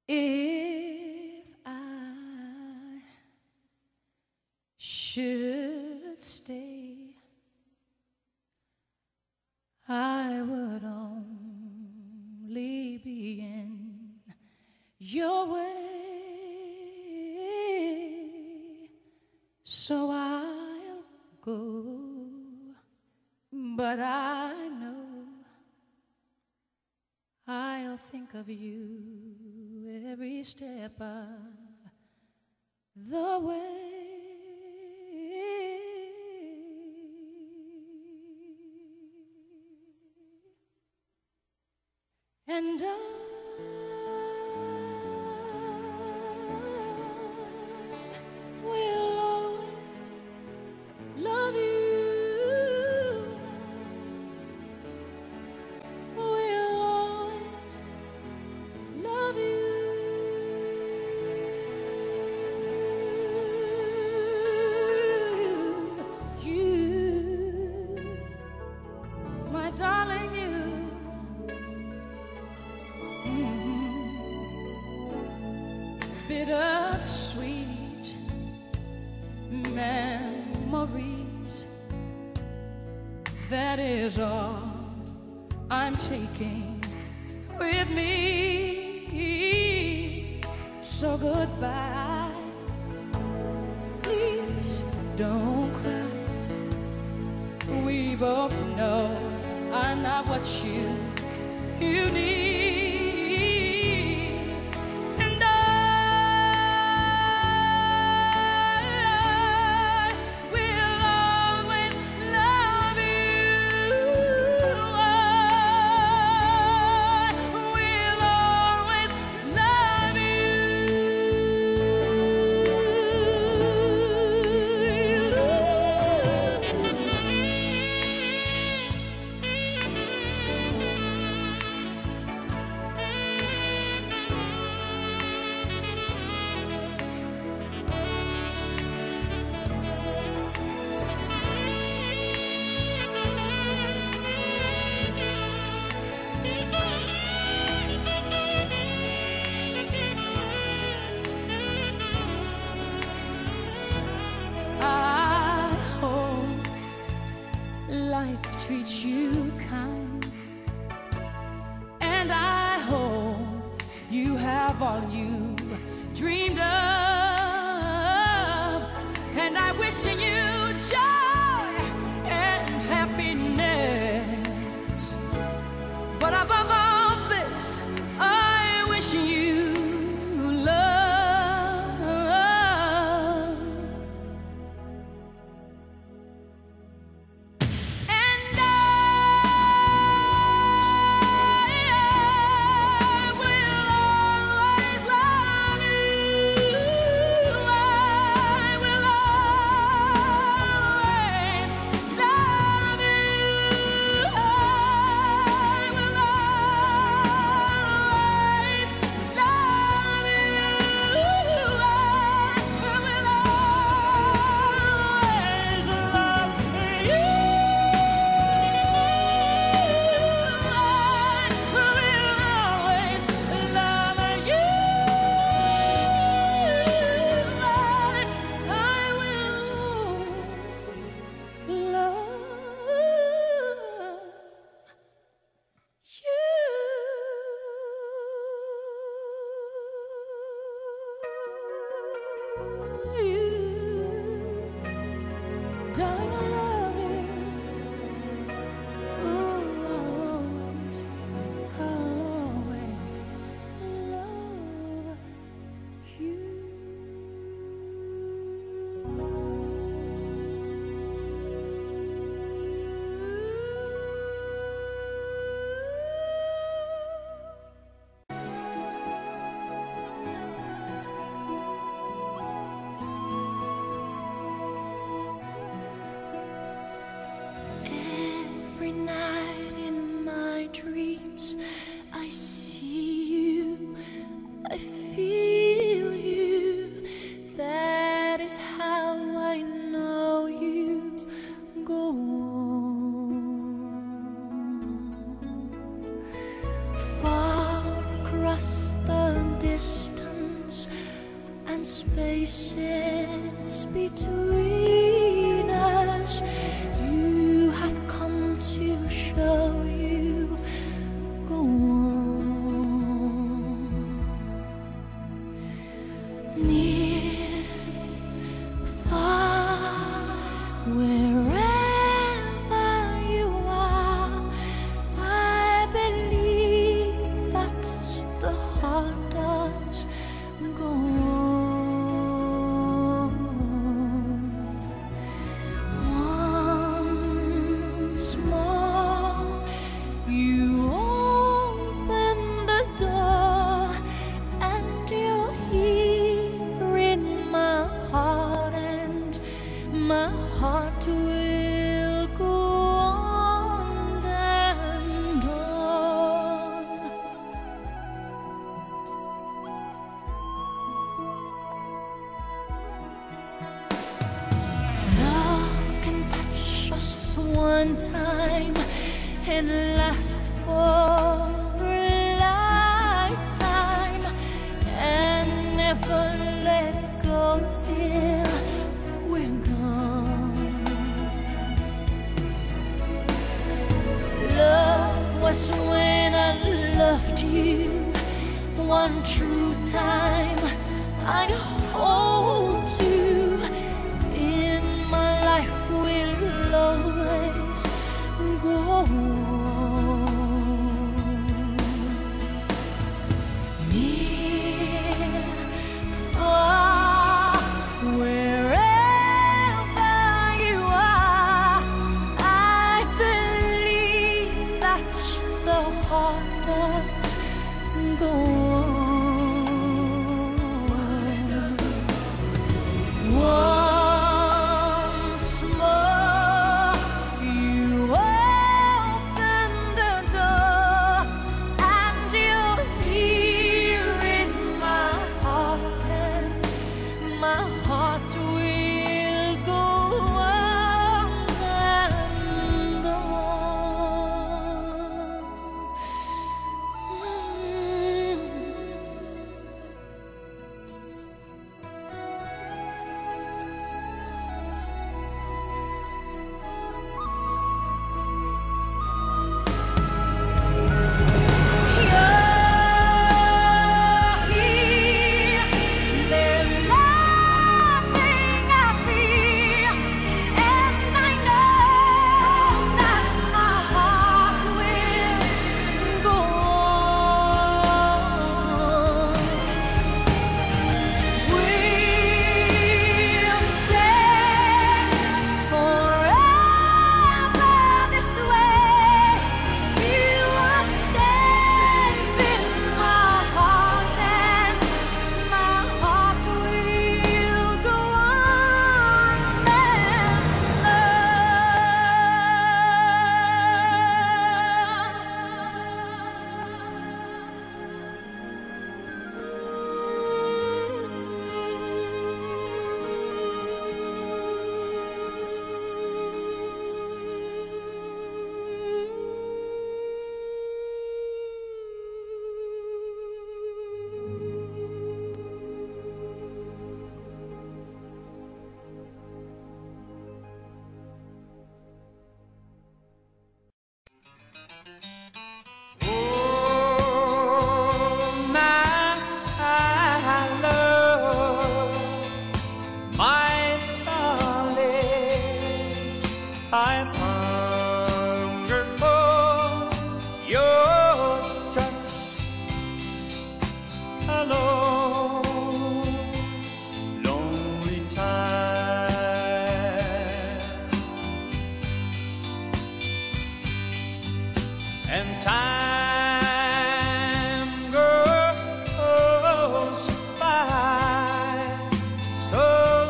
If I should stay, I would only be in your way, so I'll go, but I know I'll think of you every step of the way. And I will always love you. Will always love you. You, my darling, you. Bittersweet memories, that is all I'm taking with me. So goodbye, please don't cry. We both know I'm not what you need. Life treats you kind, and I hope you have all you dreamed of, and I wish you joy and happiness, but above all this, I wish you love. Will always love spaces between us. You have come to show you go on. Near, far, wherever you are, I believe that the heart does go on. Once more, you open the door, and you're here in my heart, and my heart will go on and on. Love can touch us one time and last for a lifetime, and never let go till we're gone. Love was when I loved you one true time. I hold you in my life, will always go on. Near, far, wherever you are, I believe that the heart does go on. Once more, you open the door, and you're here in my heart, and my heart will go on and on. There's nothing I fear, and I know that my heart will go on. We'll say forever this way. You are safe in my heart, and my heart will go on and Oh, my love, my darling, I'm hungry for your touch alone. Lonely time and time goes by so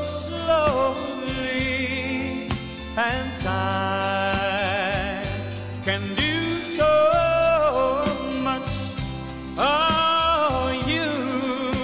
slowly, and time can do so much for you.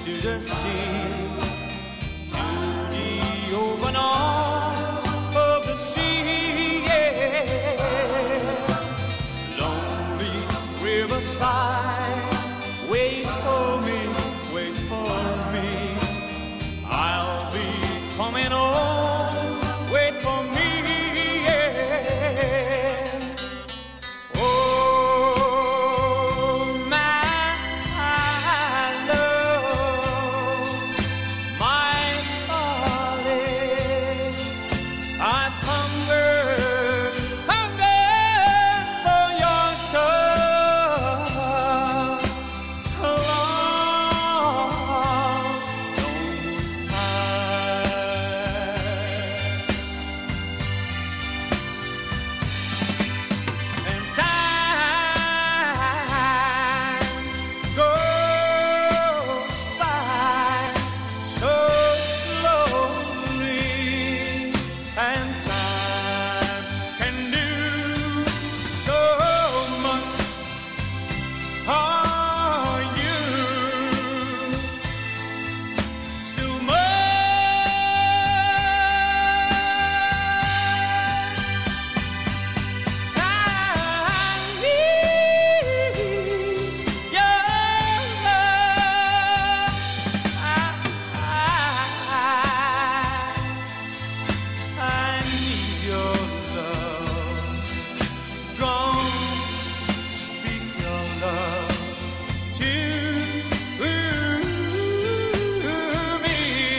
to the sea, to the open arms of the sea, yeah. Lonely riverside, wait for me, wait for me. I'll be coming home, wait for me, yeah. Oh, my love, my darling, I've hungered for your touch a long time. And time goes by so slowly, and time can do so much. Are you still I need your love. I need your love. Come speak your love to me.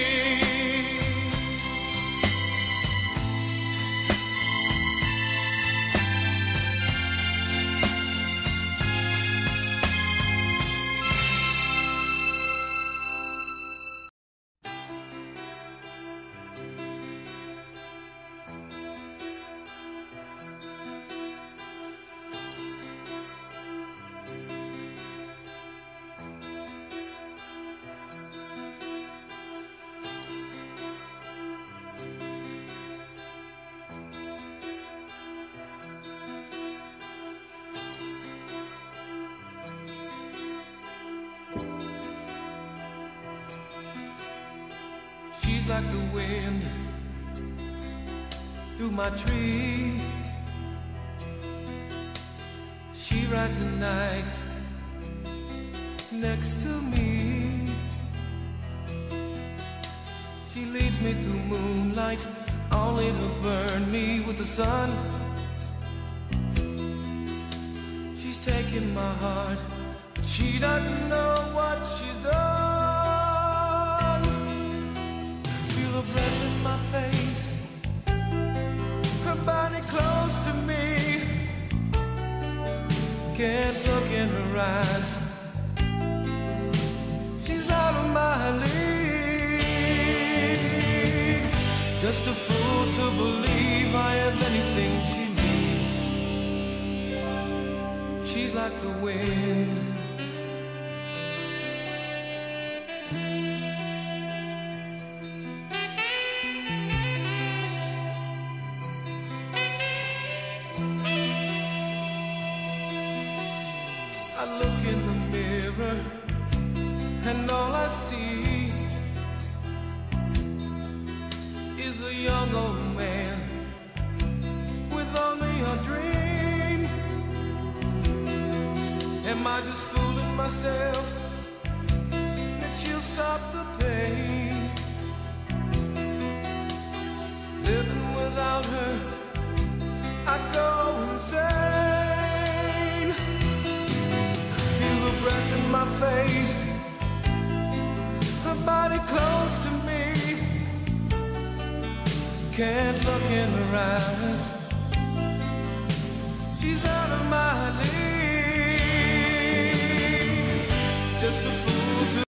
She's like the wind through my tree. She rides the night next to me. She leads me through moonlight, only to burn me with the sun. She's taken my heart, but she doesn't know what she's done. Feel her breath in my face, her body close to me. Can't look in her eyes, she's out of my league. Just a fool to believe I have anything she needs. She's like the wind. I look in the mirror and all I see is a young old man with only a dream. Am I just fooling myself that she'll stop the pain? Living without her, I go insane. Feel her breath in my face, her body close to me. Can't look in her eyes, she's out of my